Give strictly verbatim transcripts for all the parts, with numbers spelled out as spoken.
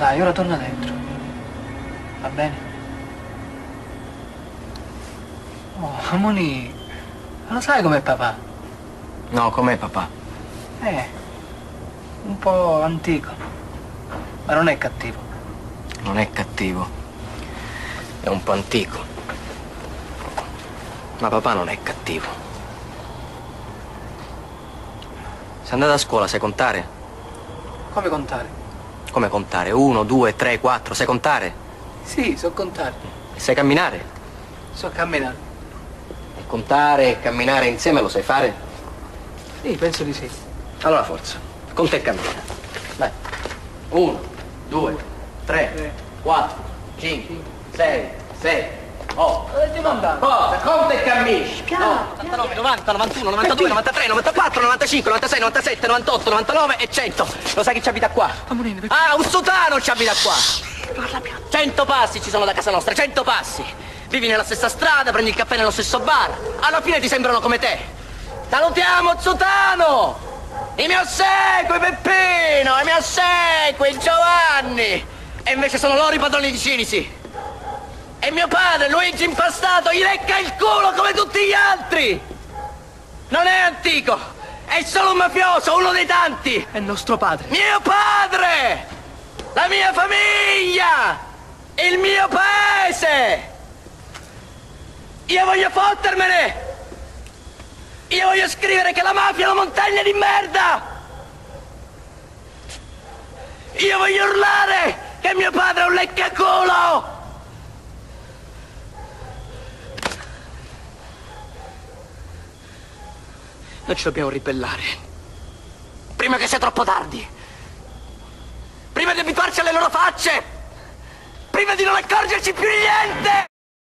Dai, ora torna dentro. Va bene? Oh, Moni, lo sai com'è papà? No, com'è papà? Eh, un po' antico, ma non è cattivo. Non è cattivo. È un po' antico. Ma papà non è cattivo. Sei andato a scuola, sai contare? Come contare? Come contare? Uno, due, tre, quattro, sai contare? Sì, so contare. E sai camminare? So camminare. E contare e camminare insieme lo sai fare? Sì, penso di sì. Allora forza, conta e cammina. Dai. Uno, due, tre, quattro, cinque, sei, sette, otto. Dove stiamo andando? Forza, conta e cammina. Piano, novantanove, novanta, novantuno, novantadue, novantatré, novantaquattro, novantacinque, novantasei, novantasette, novantotto, novantanove e cento. Lo sai chi ci abita qua? Ammonino, perché... Ah, un sotano ci abita qua. Parla piano. Cento passi ci sono da casa nostra, cento passi. Vivi nella stessa strada, prendi il caffè nello stesso bar. Alla fine ti sembrano come te. Salutiamo Zotano! I miei ossequi, Peppino! I miei ossequi, Giovanni! E invece sono loro i padroni di Cinisi. E mio padre, Luigi Impastato, gli lecca il culo come tutti gli altri! Non è antico! È solo un mafioso, uno dei tanti! È nostro padre. Mio padre! La mia famiglia! Il mio paese! Io voglio fottermene! Io voglio scrivere che la mafia è una montagna di merda! Io voglio urlare che mio padre è un leccaculo! Noi ci dobbiamo ribellare. Prima che sia troppo tardi. Prima di abituarci alle loro facce. Prima di non accorgerci più di niente.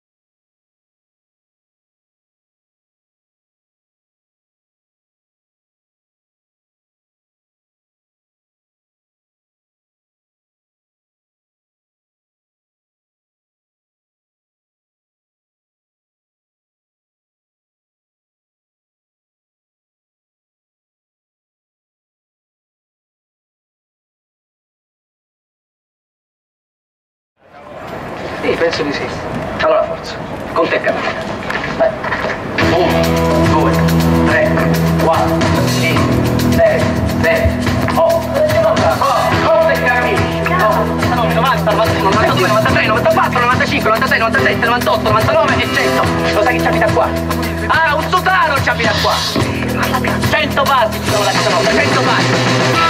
Sì, penso di sì. Allora forza, conta e cammina. Dai. Uno, due, tre, quattro, cinque, sei, sette, otto. Conta e cammina. novantanove, novanta, novantuno, novantadue, novantatré, novantaquattro, novantacinque, novantasei, novantasette, novantotto, novantanove e cento. Lo sai chi ci abita qua? Ah, un sotano ci abita qua. Cento passi ci sono da casa nostra, cento passi.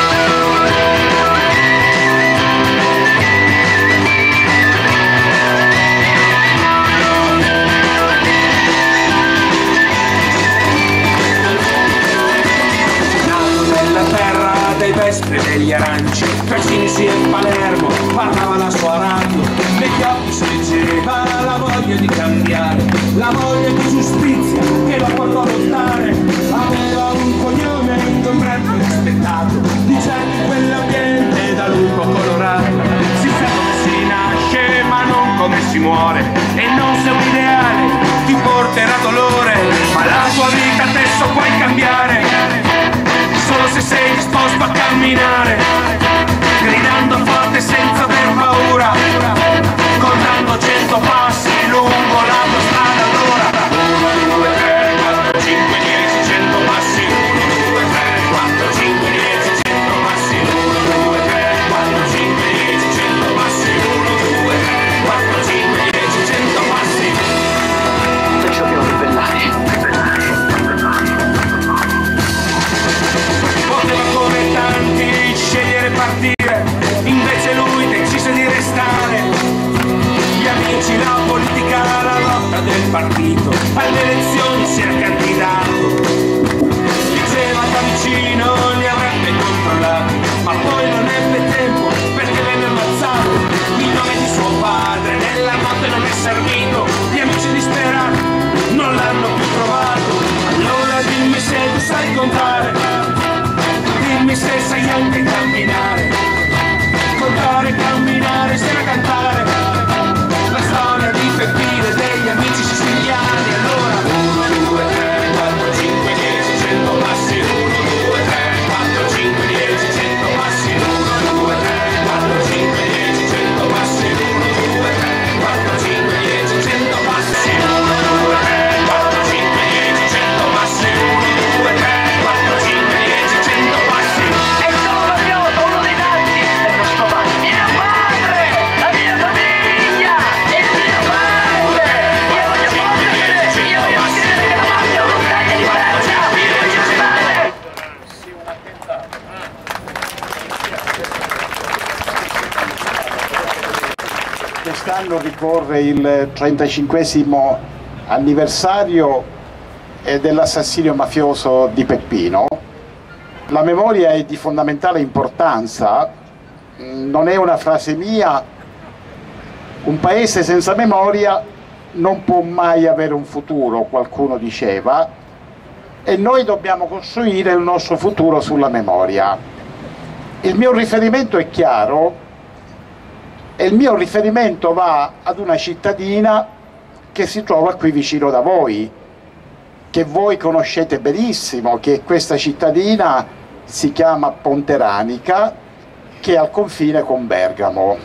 Dei vespri e degli aranci, tra Cinisi e Palermo parlava la sua radio, negli occhi si leggeva la voglia di cambiare, la voglia di giustizia che lo portò a lottare. Aveva un cognome ingombrante e rispettato, dicendo in quell'ambiente da lupo colorato. Si sa come si nasce ma non come si muore, e non se un ideale ti porterà dolore, ma la tua vita adesso puoi cambiare solo se sei disposto a camminare, gridando forte senza aver paura, contando cento passi lungo la tua strada. Allora uno, due, tre, quattro, cinque, dieci, cento passi. Uno, due, tre, quattro, cinque, dieci, cento passi. Uno, due, tre, quattro, cinque, dieci, cento passi. Uno, due, tre, quattro, cinque, dieci, cento passi. Noi ci dobbiamo ribellare. Poteva come tanti Quest'anno ricorre il trentacinquesimo anniversario dell'assassinio mafioso di Peppino. La memoria è di fondamentale importanza, non è una frase mia, un paese senza memoria non può mai avere un futuro, qualcuno diceva, e noi dobbiamo costruire il nostro futuro sulla memoria. Il mio riferimento è chiaro, e il mio riferimento va ad una cittadina che si trova qui vicino da voi, che voi conoscete benissimo, che questa cittadina si chiama Ponteranica, che è al confine con Bergamo.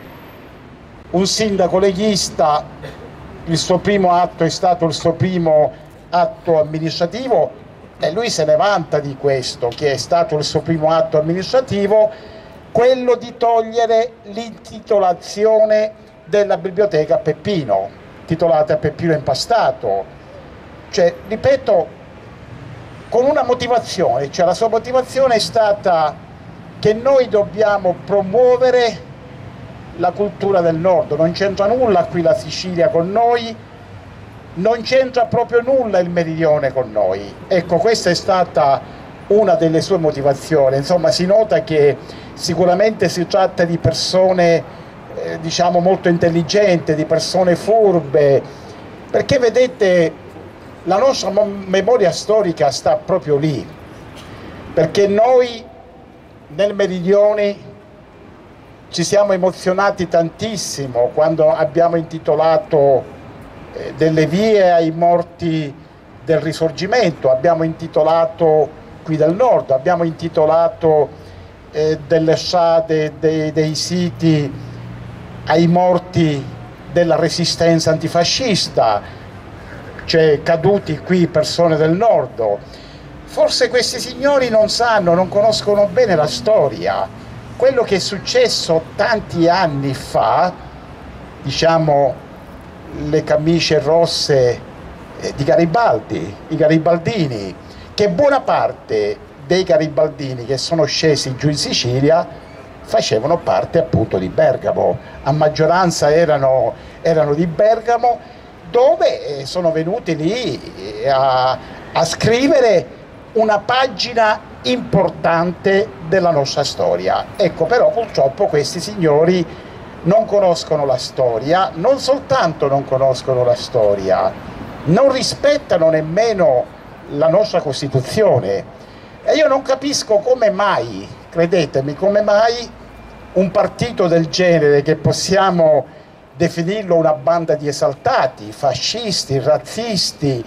Un sindaco leghista, il suo primo atto è stato il suo primo atto amministrativo e lui se ne vanta di questo, che è stato il suo primo atto amministrativo, quello di togliere l'intitolazione della biblioteca a Peppino, titolata a Peppino Impastato. Cioè, ripeto, con una motivazione, cioè la sua motivazione è stata che noi dobbiamo promuovere la cultura del nord, non c'entra nulla qui la Sicilia con noi, non c'entra proprio nulla il meridione con noi. Ecco, questa è stata una delle sue motivazioni. Insomma, si nota che sicuramente si tratta di persone eh, diciamo molto intelligenti, di persone furbe, perché vedete la nostra memoria storica sta proprio lì, perché noi nel meridione ci siamo emozionati tantissimo quando abbiamo intitolato eh, delle vie ai morti del Risorgimento, abbiamo intitolato qui del nord, abbiamo intitolato eh, delle strade, dei, dei siti ai morti della resistenza antifascista, cioè caduti qui persone del nord. Forse questi signori non sanno, non conoscono bene la storia, quello che è successo tanti anni fa, diciamo le camicie rosse eh, di Garibaldi, i garibaldini, che buona parte dei garibaldini che sono scesi giù in Sicilia facevano parte appunto di Bergamo, a maggioranza erano, erano di Bergamo, dove sono venuti lì a, a scrivere una pagina importante della nostra storia. Ecco, però purtroppo questi signori non conoscono la storia, non soltanto non conoscono la storia, non rispettano nemmeno la nostra Costituzione. E io non capisco come mai, credetemi, come mai un partito del genere, che possiamo definirlo una banda di esaltati, fascisti, razzisti,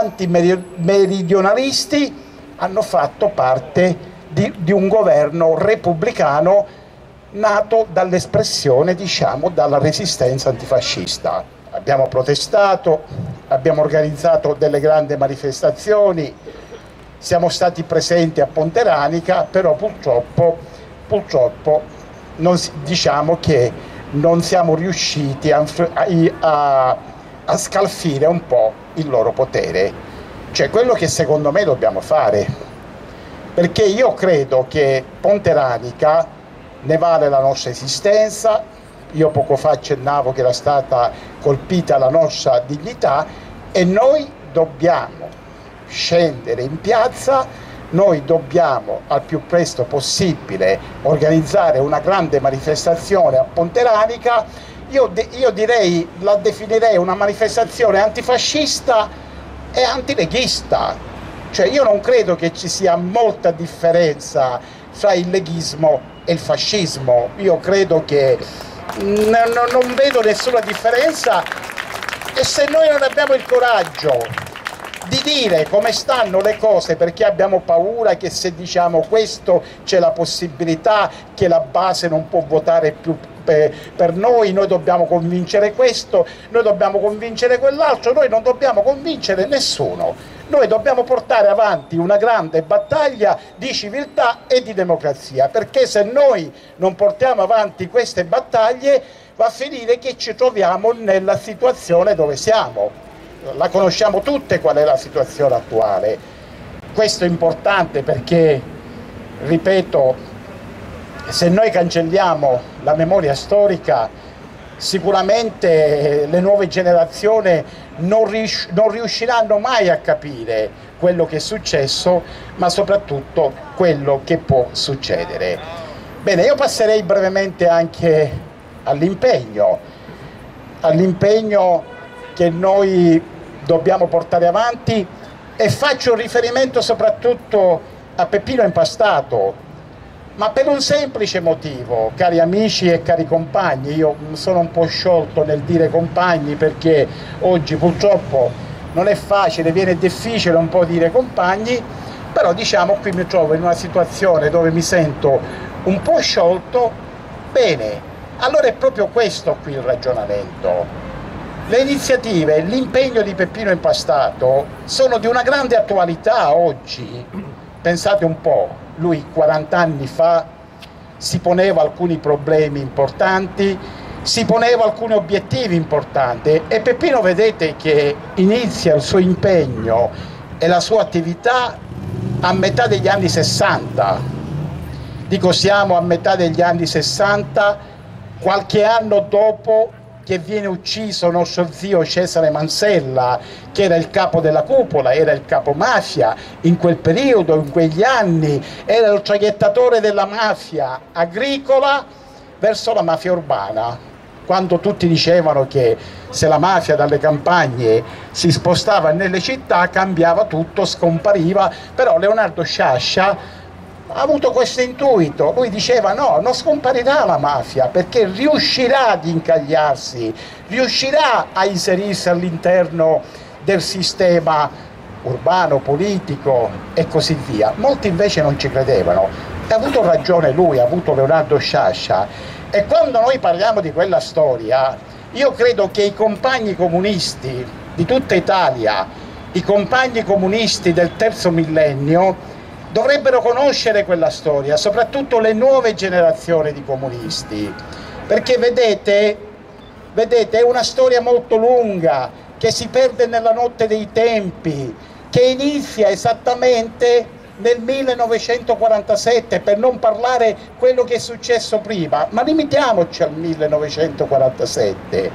antimeridionalisti, hanno fatto parte di, di un governo repubblicano nato dall'espressione, diciamo, dalla resistenza antifascista. Abbiamo protestato, abbiamo organizzato delle grandi manifestazioni, siamo stati presenti a Ponteranica, però purtroppo, purtroppo non, diciamo che non siamo riusciti a, a, a scalfire un po' il loro potere. Cioè, quello che secondo me dobbiamo fare, perché io credo che Ponteranica ne vale la nostra esistenza. Io poco fa accennavo che era stata colpita la nostra dignità e noi dobbiamo scendere in piazza, noi dobbiamo al più presto possibile organizzare una grande manifestazione a Ponteranica. Io, io direi, la definirei una manifestazione antifascista e antileghista. Cioè, io non credo che ci sia molta differenza fra il leghismo e il fascismo. Io credo che non, non vedo nessuna differenza, e se noi non abbiamo il coraggio di dire come stanno le cose, perché abbiamo paura che se diciamo questo c'è la possibilità che la base non può votare più per, per noi, noi dobbiamo convincere questo, noi dobbiamo convincere quell'altro, noi non dobbiamo convincere nessuno. Noi dobbiamo portare avanti una grande battaglia di civiltà e di democrazia, perché se noi non portiamo avanti queste battaglie va a finire che ci troviamo nella situazione dove siamo. La conosciamo tutte qual è la situazione attuale. Questo è importante perché, ripeto, se noi cancelliamo la memoria storica sicuramente le nuove generazioni non, rius- non riusciranno mai a capire quello che è successo, ma soprattutto quello che può succedere. Bene, io passerei brevemente anche all'impegno, all'impegno che noi dobbiamo portare avanti, e faccio riferimento soprattutto a Peppino Impastato, ma per un semplice motivo, cari amici e cari compagni. Io sono un po' sciolto nel dire compagni, perché oggi purtroppo non è facile, viene difficile un po' dire compagni, però diciamo qui mi trovo in una situazione dove mi sento un po' sciolto. Bene, allora è proprio questo qui il ragionamento. Le iniziative, l'impegno di Peppino Impastato sono di una grande attualità oggi. Pensate un po', lui quaranta anni fa si poneva alcuni problemi importanti, si poneva alcuni obiettivi importanti, e Peppino, vedete che inizia il suo impegno e la sua attività a metà degli anni sessanta. Dico siamo a metà degli anni sessanta, qualche anno dopo che viene ucciso nostro zio Cesare Mansella, che era il capo della cupola, era il capo mafia in quel periodo, in quegli anni, era il traghettatore della mafia agricola verso la mafia urbana. Quando tutti dicevano che se la mafia dalle campagne si spostava nelle città cambiava tutto, scompariva, però Leonardo Sciascia ha avuto questo intuito. Lui diceva no, non scomparirà la mafia, perché riuscirà ad incagliarsi, riuscirà a inserirsi all'interno del sistema urbano, politico e così via. Molti invece non ci credevano. Ha avuto ragione lui, ha avuto Leonardo Sciascia. E quando noi parliamo di quella storia, io credo che i compagni comunisti di tutta Italia, i compagni comunisti del terzo millennio, dovrebbero conoscere quella storia, soprattutto le nuove generazioni di comunisti, perché vedete, vedete è una storia molto lunga, che si perde nella notte dei tempi, che inizia esattamente nel millenovecentoquarantasette, per non parlare quello che è successo prima, ma limitiamoci al millenovecentoquarantasette,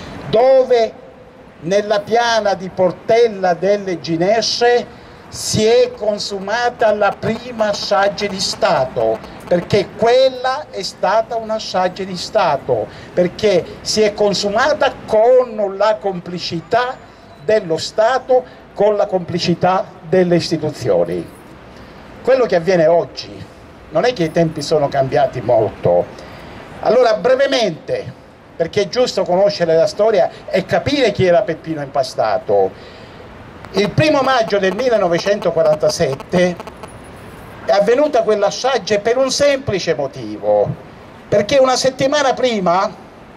dove nella piana di Portella delle Ginesce si è consumata la prima strage di Stato, perché quella è stata una strage di Stato, perché si è consumata con la complicità dello Stato, con la complicità delle istituzioni. Quello che avviene oggi non è che i tempi sono cambiati molto. Allora, brevemente, perché è giusto conoscere la storia e capire chi era Peppino Impastato. Il primo maggio del millenovecentoquarantasette è avvenuta quella strage per un semplice motivo, perché una settimana prima,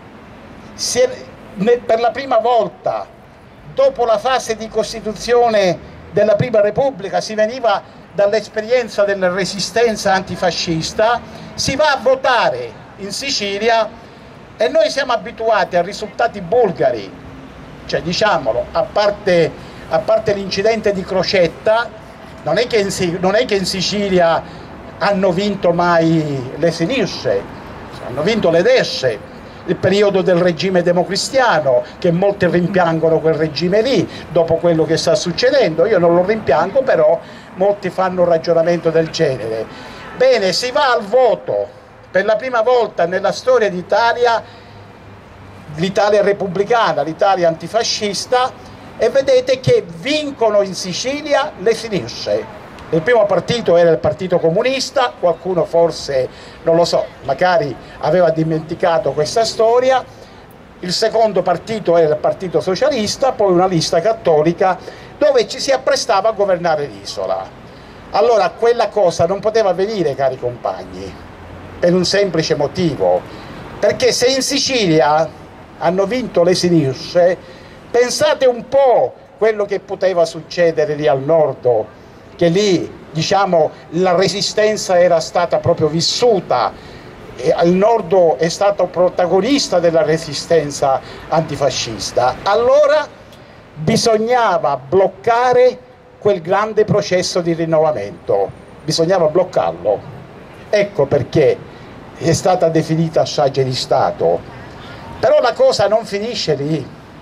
si è, per la prima volta, dopo la fase di costituzione della Prima Repubblica, si veniva dall'esperienza della resistenza antifascista, si va a votare in Sicilia, e noi siamo abituati a risultati bulgari, cioè diciamolo, a parte... a parte l'incidente di Crocetta, non è, che in, non è che in Sicilia hanno vinto mai le sinistre, hanno vinto le destre, il periodo del regime democristiano, che molti rimpiangono quel regime lì, dopo quello che sta succedendo. Io non lo rimpiango, però molti fanno un ragionamento del genere. Bene, si va al voto, per la prima volta nella storia d'Italia, l'Italia repubblicana, l'Italia antifascista, e vedete che vincono in Sicilia le sinistre. Il primo partito era il Partito Comunista, qualcuno forse, non lo so, magari aveva dimenticato questa storia. Il secondo partito era il Partito Socialista, poi una lista cattolica dove ci si apprestava a governare l'isola. Allora quella cosa non poteva avvenire, cari compagni, per un semplice motivo, perché se in Sicilia hanno vinto le sinistre, pensate un po' quello che poteva succedere lì al nord, che lì, diciamo, la resistenza era stata proprio vissuta, e al nord è stato protagonista della resistenza antifascista. Allora bisognava bloccare quel grande processo di rinnovamento, bisognava bloccarlo. Ecco perché è stata definita strage di Stato. Però la cosa non finisce lì,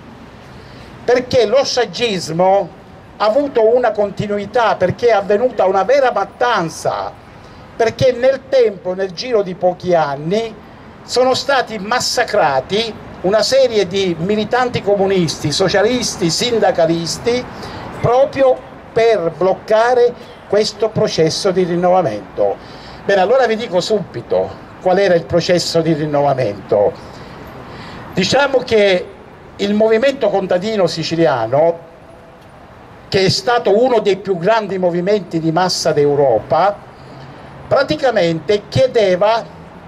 perché lo sciagismo ha avuto una continuità, perché è avvenuta una vera mattanza, perché nel tempo, nel giro di pochi anni, sono stati massacrati una serie di militanti comunisti, socialisti, sindacalisti, proprio per bloccare questo processo di rinnovamento. Bene, allora vi dico subito qual era il processo di rinnovamento. Diciamo che il movimento contadino siciliano, che è stato uno dei più grandi movimenti di massa d'Europa, praticamente chiedeva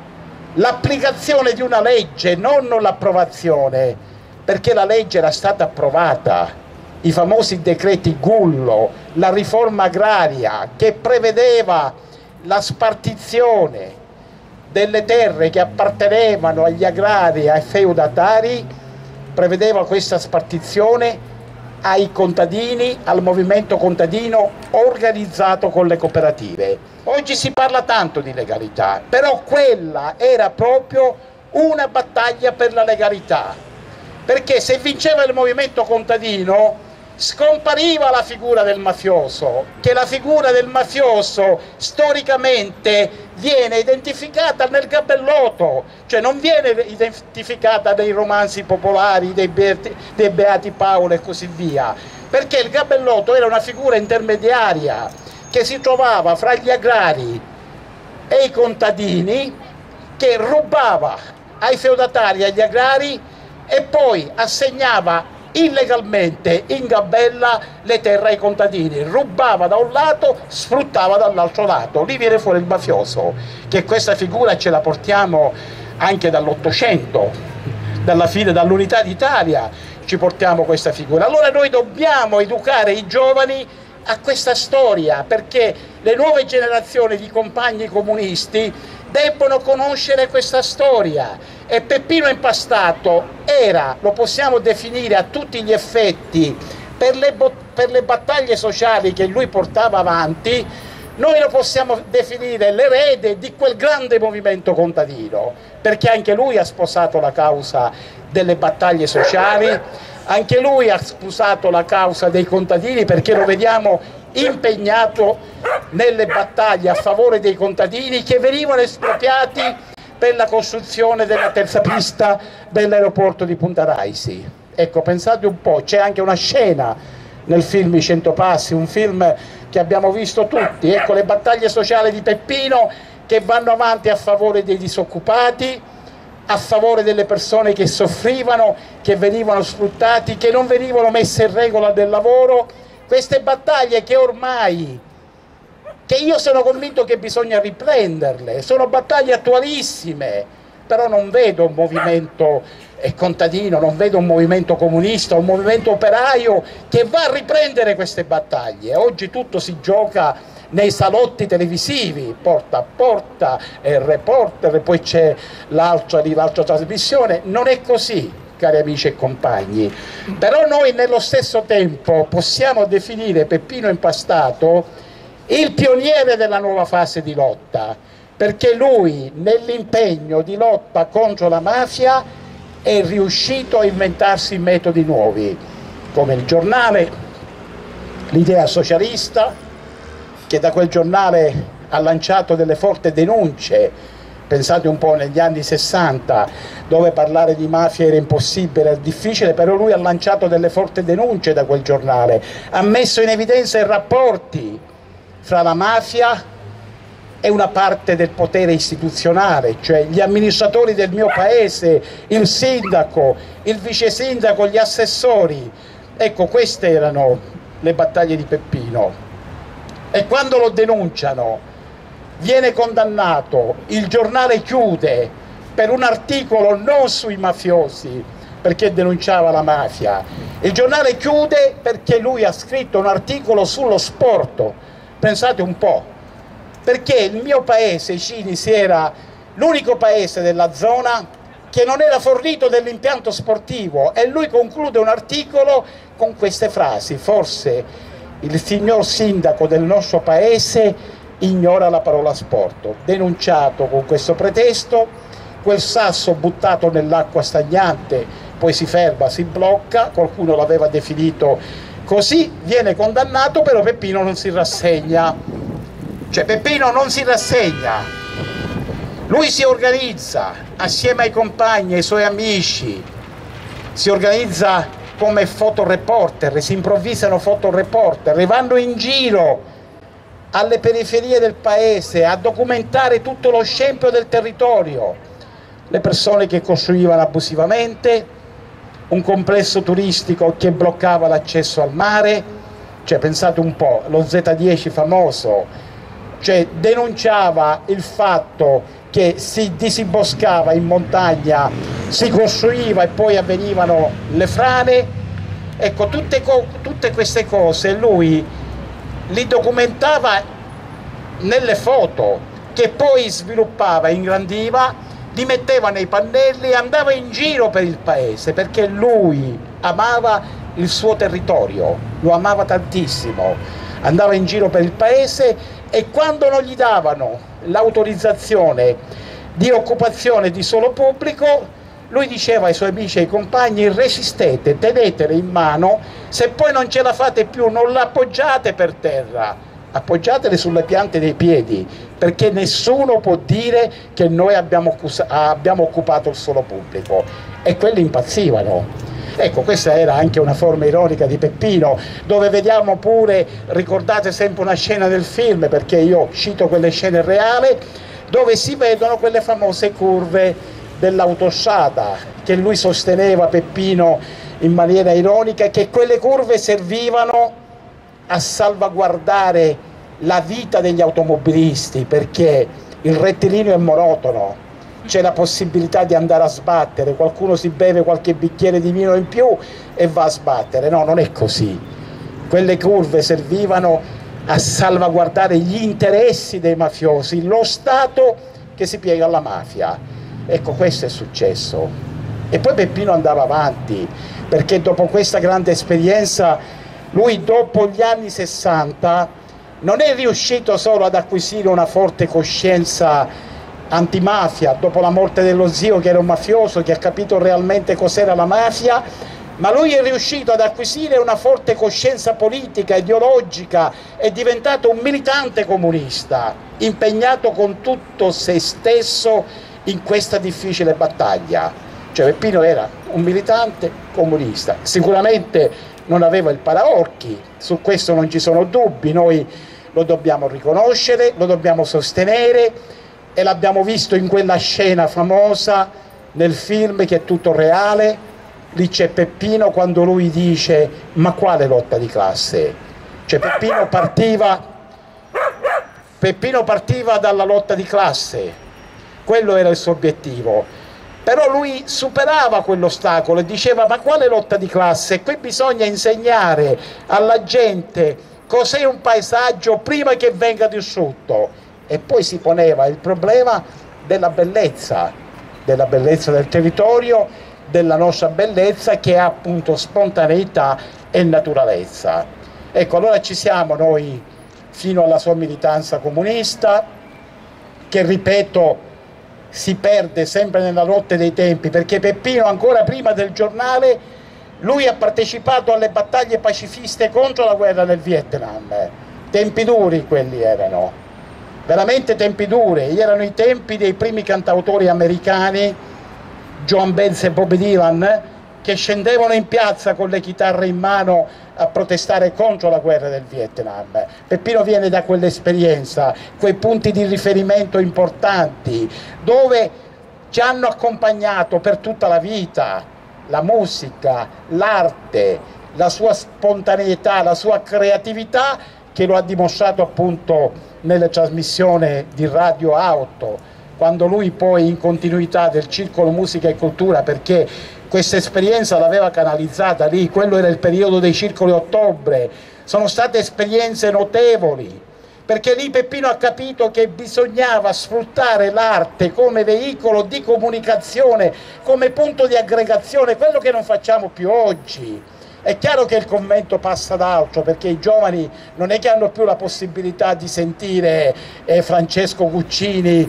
l'applicazione di una legge, non l'approvazione, perché la legge era stata approvata, i famosi decreti Gullo, la riforma agraria che prevedeva la spartizione delle terre che appartenevano agli agrari e ai feudatari, prevedeva questa spartizione ai contadini, al movimento contadino organizzato con le cooperative. Oggi si parla tanto di legalità, però quella era proprio una battaglia per la legalità, perché se vinceva il movimento contadino scompariva la figura del mafioso, che la figura del mafioso storicamente viene identificata nel gabellotto, cioè non viene identificata nei romanzi popolari, dei Beati, dei Beati Paolo e così via, perché il gabellotto era una figura intermediaria che si trovava fra gli agrari e i contadini, che rubava ai feudatari e agli agrari e poi assegnava illegalmente in gabella le terre ai contadini, rubava da un lato, sfruttava dall'altro lato. Lì viene fuori il mafioso, che questa figura ce la portiamo anche dall'Ottocento, dalla fine, dall'Unità d'Italia ci portiamo questa figura. Allora noi dobbiamo educare i giovani a questa storia, perché le nuove generazioni di compagni comunisti debbono conoscere questa storia. E Peppino Impastato era, lo possiamo definire a tutti gli effetti, per le, per le battaglie sociali che lui portava avanti, noi lo possiamo definire l'erede di quel grande movimento contadino, perché anche lui ha sposato la causa delle battaglie sociali, anche lui ha sposato la causa dei contadini, perché lo vediamo impegnato nelle battaglie a favore dei contadini che venivano espropriati per la costruzione della terza pista dell'aeroporto di Punta Raisi. Ecco, pensate un po', c'è anche una scena nel film I Cento Passi, un film che abbiamo visto tutti, ecco le battaglie sociali di Peppino che vanno avanti a favore dei disoccupati, a favore delle persone che soffrivano, che venivano sfruttati, che non venivano messe in regola del lavoro, queste battaglie che ormai, che io sono convinto che bisogna riprenderle, sono battaglie attualissime, però non vedo un movimento contadino, non vedo un movimento comunista, un movimento operaio che va a riprendere queste battaglie. Oggi tutto si gioca nei salotti televisivi, porta a porta, il reporter, poi c'è l'altra di l'altra trasmissione. Non è così, cari amici e compagni, però noi nello stesso tempo possiamo definire Peppino Impastato il pioniere della nuova fase di lotta, perché lui nell'impegno di lotta contro la mafia è riuscito a inventarsi metodi nuovi, come il giornale, l'idea socialista, che da quel giornale ha lanciato delle forti denunce. Pensate un po' negli anni sessanta, dove parlare di mafia era impossibile, era difficile, però lui ha lanciato delle forti denunce da quel giornale, ha messo in evidenza i rapporti fra la mafia e una parte del potere istituzionale, cioè gli amministratori del mio paese, il sindaco, il vice sindaco, gli assessori. Ecco, queste erano le battaglie di Peppino. E quando lo denunciano, viene condannato, il giornale chiude per un articolo non sui mafiosi, perché denunciava la mafia. Il giornale chiude perché lui ha scritto un articolo sullo sport. Pensate un po', perché il mio paese, Cinisi, era l'unico paese della zona che non era fornito dell'impianto sportivo, e lui conclude un articolo con queste frasi: forse il signor sindaco del nostro paese ignora la parola sport. Denunciato con questo pretesto, quel sasso buttato nell'acqua stagnante, poi si ferma, si blocca, qualcuno l'aveva definito così, viene condannato, però Peppino non si rassegna. Cioè Peppino non si rassegna, lui si organizza assieme ai compagni, ai suoi amici, si organizza come fotoreporter, si improvvisano fotoreporter e vanno in giro alle periferie del paese a documentare tutto lo scempio del territorio, le persone che costruivano abusivamente, un complesso turistico che bloccava l'accesso al mare, cioè pensate un po', lo Z dieci famoso, cioè denunciava il fatto che si disboscava in montagna, si costruiva e poi avvenivano le frane. Ecco, tutte, tutte queste cose lui li documentava nelle foto che poi sviluppava, ingrandiva, li metteva nei pannelli e andava in giro per il paese, perché lui amava il suo territorio, lo amava tantissimo, andava in giro per il paese e quando non gli davano l'autorizzazione di occupazione di suolo pubblico, lui diceva ai suoi amici e ai compagni: resistete, tenetele in mano, se poi non ce la fate più non la appoggiate per terra, appoggiatele sulle piante dei piedi, perché nessuno può dire che noi abbiamo, abbiamo occupato il suolo pubblico. E quelli impazzivano. Ecco, questa era anche una forma ironica di Peppino, dove vediamo pure, ricordate sempre una scena del film, perché io cito quelle scene reali, dove si vedono quelle famose curve dell'autostrada, che lui sosteneva, Peppino, in maniera ironica, che quelle curve servivano a salvaguardare la vita degli automobilisti, perché il rettilineo è monotono, c'è la possibilità di andare a sbattere, qualcuno si beve qualche bicchiere di vino in più e va a sbattere. No, non è così. Quelle curve servivano a salvaguardare gli interessi dei mafiosi, lo Stato che si piega alla mafia. Ecco, questo è successo. E poi Peppino andava avanti, perché dopo questa grande esperienza, lui dopo gli anni sessanta non è riuscito solo ad acquisire una forte coscienza antimafia, dopo la morte dello zio che era un mafioso, che ha capito realmente cos'era la mafia, ma lui è riuscito ad acquisire una forte coscienza politica, ideologica, è diventato un militante comunista, impegnato con tutto se stesso in questa difficile battaglia. Cioè Peppino era un militante comunista, sicuramente non aveva il paraocchi, su questo non ci sono dubbi, noi lo dobbiamo riconoscere, lo dobbiamo sostenere, e l'abbiamo visto in quella scena famosa nel film, che è tutto reale. Lì c'è Peppino quando lui dice: ma quale lotta di classe? Cioè Peppino partiva, Peppino partiva dalla lotta di classe, quello era il suo obiettivo, però lui superava quell'ostacolo e diceva: ma quale lotta di classe? Qui bisogna insegnare alla gente cos'è un paesaggio prima che venga distrutto. E poi si poneva il problema della bellezza, della bellezza del territorio, della nostra bellezza, che ha appunto spontaneità e naturalezza. Ecco, allora ci siamo noi fino alla sua militanza comunista, che ripeto si perde sempre nella rotte dei tempi, perché Peppino ancora prima del giornale lui ha partecipato alle battaglie pacifiste contro la guerra del Vietnam. Tempi duri quelli erano, veramente tempi duri, erano i tempi dei primi cantautori americani, Joan Baez e Bob Dylan, che scendevano in piazza con le chitarre in mano a protestare contro la guerra del Vietnam. Peppino viene da quell'esperienza, quei punti di riferimento importanti, dove ci hanno accompagnato per tutta la vita, la musica, l'arte, la sua spontaneità, la sua creatività, che lo ha dimostrato appunto nelle trasmissioni di Radio Auto, quando lui poi in continuità del Circolo Musica e Cultura, perché questa esperienza l'aveva canalizzata lì, quello era il periodo dei circoli ottobre, sono state esperienze notevoli, perché lì Peppino ha capito che bisognava sfruttare l'arte come veicolo di comunicazione, come punto di aggregazione, quello che non facciamo più oggi. È chiaro che il commento passa ad altro, perché i giovani non è che hanno più la possibilità di sentire eh, Francesco Guccini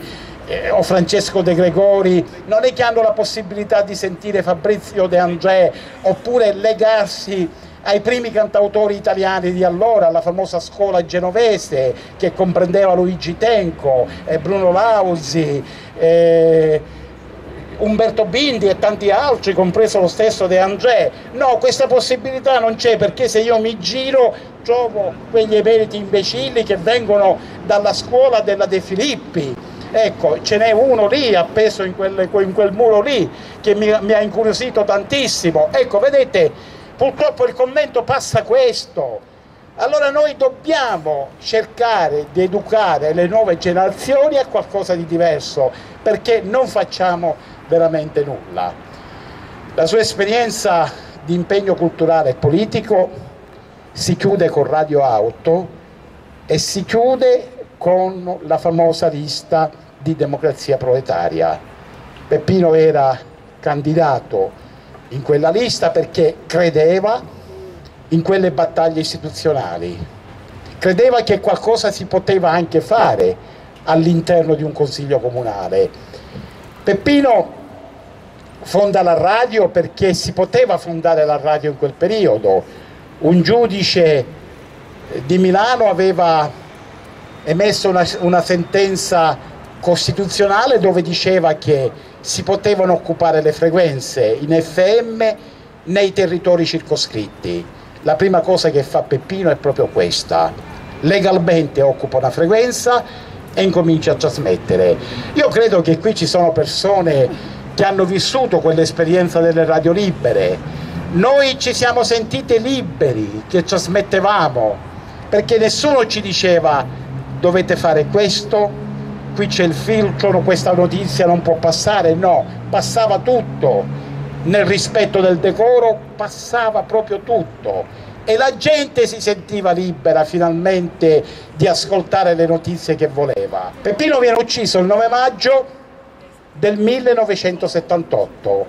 eh, o Francesco De Gregori, non è che hanno la possibilità di sentire Fabrizio De André oppure legarsi ai primi cantautori italiani di allora, la famosa scuola genovese che comprendeva Luigi Tenco, eh, Bruno Lauzi, eh, Umberto Bindi e tanti altri, compreso lo stesso De André. No, questa possibilità non c'è, perché se io mi giro trovo quegli emeriti imbecilli che vengono dalla scuola della De Filippi. Ecco, ce n'è uno lì appeso in quel, in quel muro lì che mi, mi ha incuriosito tantissimo. Ecco, vedete, purtroppo il commento passa questo. Allora noi dobbiamo cercare di educare le nuove generazioni a qualcosa di diverso, perché non facciamo veramente nulla. La sua esperienza di impegno culturale e politico si chiude con Radio Auto e si chiude con la famosa lista di Democrazia Proletaria. Peppino era candidato in quella lista perché credeva in quelle battaglie istituzionali, credeva che qualcosa si poteva anche fare all'interno di un consiglio comunale. Peppino fonda la radio perché si poteva fondare la radio in quel periodo. Un giudice di Milano aveva emesso una, una sentenza costituzionale dove diceva che si potevano occupare le frequenze in F M nei territori circoscritti. La prima cosa che fa Peppino è proprio questa: legalmente occupa una frequenza e incomincia a trasmettere. Io credo che qui ci sono persone che hanno vissuto quell'esperienza delle radio libere. Noi ci siamo sentiti liberi che trasmettevamo, perché nessuno ci diceva dovete fare questo, qui c'è il filtro, questa notizia non può passare. No, passava tutto, nel rispetto del decoro passava proprio tutto, e la gente si sentiva libera finalmente di ascoltare le notizie che voleva. Peppino viene ucciso il nove maggio del millenovecentosettantotto.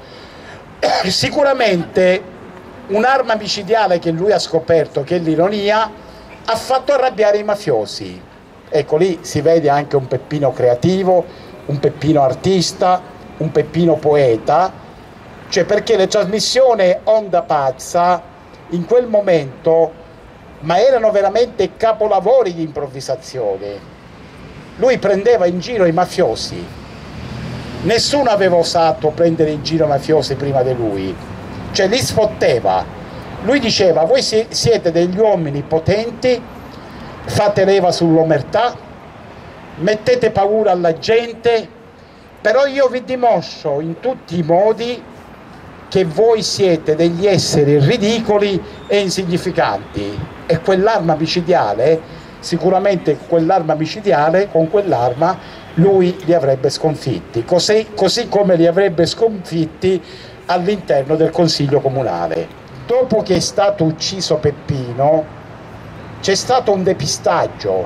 Sicuramente un'arma micidiale che lui ha scoperto, che è l'ironia, ha fatto arrabbiare i mafiosi. Ecco, lì si vede anche un Peppino creativo, un Peppino artista, un Peppino poeta, cioè perché le trasmissioni Onda Pazza in quel momento, ma erano veramente capolavori di improvvisazione. Lui prendeva in giro i mafiosi. Nessuno aveva osato prendere in giro i mafiosi prima di lui, cioè li sfotteva. Lui diceva: voi siete degli uomini potenti, fate leva sull'omertà, mettete paura alla gente, però io vi dimostro in tutti i modi che voi siete degli esseri ridicoli e insignificanti. E quell'arma micidiale, sicuramente quell'arma micidiale, con quell'arma lui li avrebbe sconfitti, così, così come li avrebbe sconfitti all'interno del Consiglio Comunale. Dopo che è stato ucciso Peppino c'è stato un depistaggio.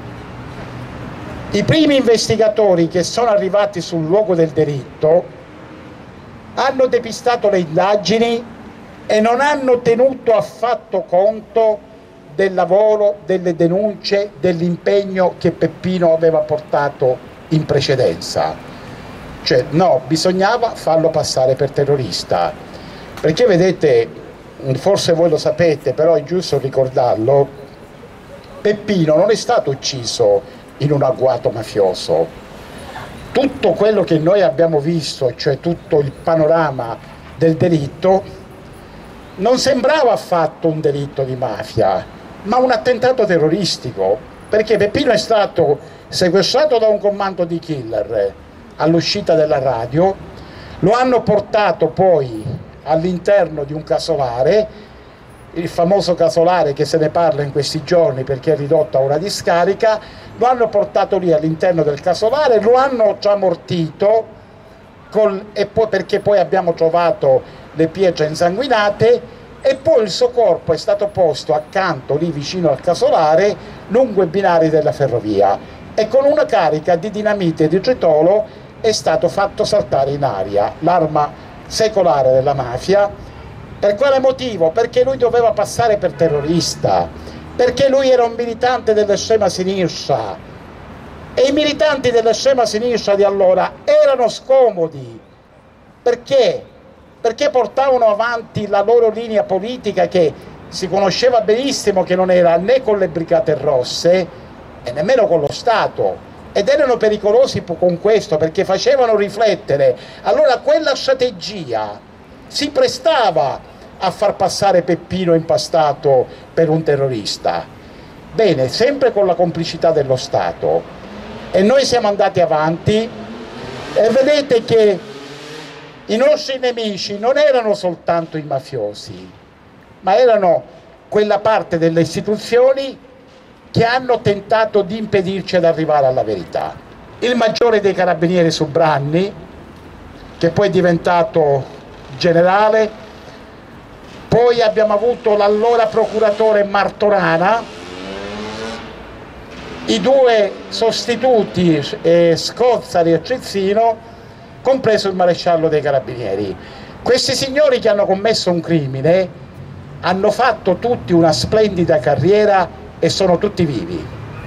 I primi investigatori che sono arrivati sul luogo del delitto hanno depistato le indagini e non hanno tenuto affatto conto del lavoro, delle denunce, dell'impegno che Peppino aveva portato in precedenza. Cioè no, bisognava farlo passare per terrorista, perché vedete, forse voi lo sapete, però è giusto ricordarlo, Peppino non è stato ucciso in un agguato mafioso. Tutto quello che noi abbiamo visto, cioè tutto il panorama del delitto, non sembrava affatto un delitto di mafia, ma un attentato terroristico, perché Peppino è stato sequestrato da un comando di killer all'uscita della radio, lo hanno portato poi all'interno di un casolare, il famoso casolare che se ne parla in questi giorni perché è ridotto a una discarica, lo hanno portato lì all'interno del casolare, lo hanno tramortito col, e poi, perché poi abbiamo trovato le pietre insanguinate, e poi il suo corpo è stato posto accanto lì vicino al casolare lungo i binari della ferrovia, e con una carica di dinamite e di tritolo è stato fatto saltare in aria, l'arma secolare della mafia. Per quale motivo? Perché lui doveva passare per terrorista, perché lui era un militante dell'estrema sinistra, E i militanti dell'estrema sinistra di allora erano scomodi. Perché? Perché portavano avanti la loro linea politica che si conosceva benissimo che non era né con le Brigate Rosse e nemmeno con lo Stato. Ed erano pericolosi con questo perché facevano riflettere. Allora quella strategia si prestava a far passare Peppino impastato per un terrorista. Bene, sempre con la complicità dello Stato. E noi siamo andati avanti e vedete che i nostri nemici non erano soltanto i mafiosi, ma erano quella parte delle istituzioni che hanno tentato di impedirci ad arrivare alla verità. Il maggiore dei carabinieri Subranni, che poi è diventato generale, poi abbiamo avuto l'allora procuratore Martorana, i due sostituti eh, Scozzari e Cizzino, compreso il maresciallo dei carabinieri. Questi signori che hanno commesso un crimine hanno fatto tutti una splendida carriera e sono tutti vivi.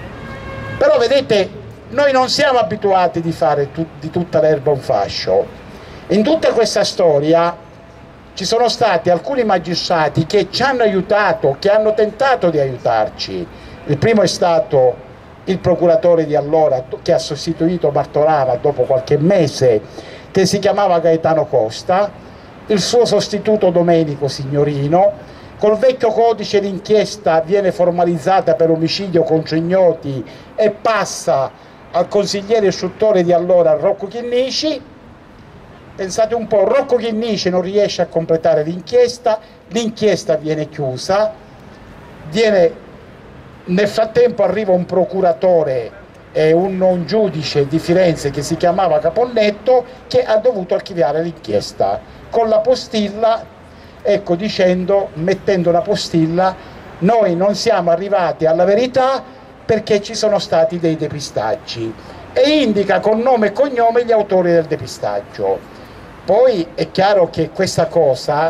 Però vedete, noi non siamo abituati di fare tu, di tutta l'erba un fascio. In tutta questa storia ci sono stati alcuni magistrati che ci hanno aiutato, che hanno tentato di aiutarci. Il primo è stato il procuratore di allora che ha sostituito Martorana dopo qualche mese, che si chiamava Gaetano Costa, il suo sostituto Domenico Signorino. Col vecchio codice l'inchiesta viene formalizzata per omicidio contro ignoti e passa al consigliere istruttore di allora Rocco Chinnici. Pensate un po', Rocco Chinnici non riesce a completare l'inchiesta, l'inchiesta viene chiusa, viene... Nel frattempo arriva un procuratore e un, un giudice di Firenze che si chiamava Caponnetto, che ha dovuto archiviare l'inchiesta con la postilla, ecco, dicendo, mettendo una postilla: noi non siamo arrivati alla verità perché ci sono stati dei depistaggi, e indica con nome e cognome gli autori del depistaggio. Poi è chiaro che questa cosa,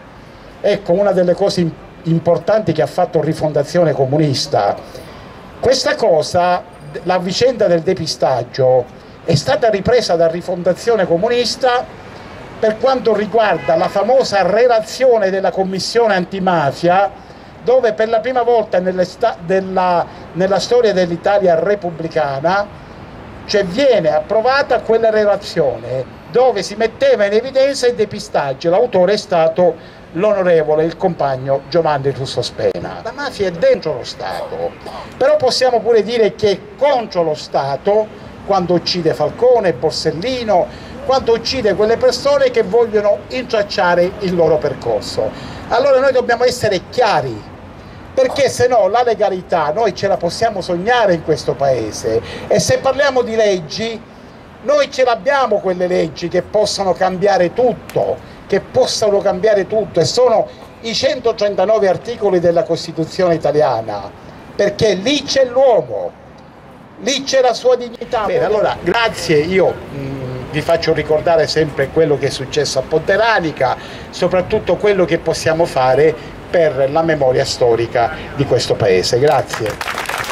ecco, una delle cose importanti importanti che ha fatto Rifondazione Comunista, questa cosa, la vicenda del depistaggio, è stata ripresa da Rifondazione Comunista per quanto riguarda la famosa relazione della Commissione Antimafia, dove per la prima volta nella, nella storia dell'Italia repubblicana, cioè, viene approvata quella relazione dove si metteva in evidenza il depistaggio. L'autore è stato l'onorevole, il compagno Giovanni Russo Spena. La mafia è dentro lo Stato, però possiamo pure dire che è contro lo Stato quando uccide Falcone, Borsellino, quando uccide quelle persone che vogliono intracciare il loro percorso. Allora noi dobbiamo essere chiari, perché se no la legalità noi ce la possiamo sognare in questo paese, e se parliamo di leggi, noi ce l'abbiamo quelle leggi che possono cambiare tutto, che possano cambiare tutto, e sono i centotrentanove articoli della Costituzione italiana, perché lì c'è l'uomo, lì c'è la sua dignità. Bene, allora grazie, io mh, vi faccio ricordare sempre quello che è successo a Ponte Ranica, soprattutto quello che possiamo fare per la memoria storica di questo paese. Grazie.